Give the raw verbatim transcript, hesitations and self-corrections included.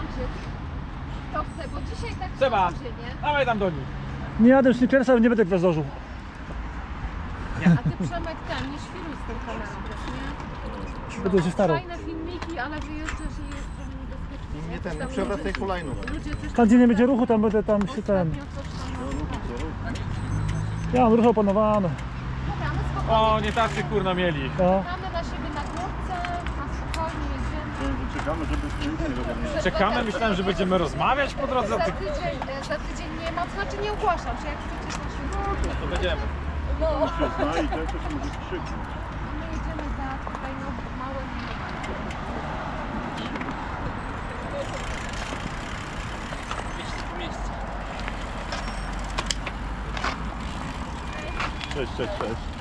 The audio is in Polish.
dołączyć. Kto chce, bo dzisiaj tak Trzeba. się nie? Dawaj tam do nich. Nie jadę Snickersa, nie będę gwiazdożył. A ty Przemek ten, nie świruj z tą kamerą, wiesz, nie? Będę się starał. Fajne filmiki, ale wyjeżdżasz i jest trochę niebezpiecznie. Nie ten, nie Tam przewracaj ludzie- hulajnóg. ludzie coś Tam gdzie nie będzie ruchu, tam będę tam się ten... ostatnio coś tam no, Ja mam ruch opanowany. dobra, my spokojnie O, nie tacy kurna mieli. No. czekamy na siebie na górce, na spokojnie jedziemy. Czekamy, żeby nic nie robić. Czekamy, myślałem, że będziemy rozmawiać po drodze. Za tydzień, e, za tydzień nie ma, to znaczy nie ogłaszam się, jak chcecie to się... To będziemy. No, Zna i też się może krzyknąć. my jedziemy za tutaj no, małe Cześć, cześć, cześć.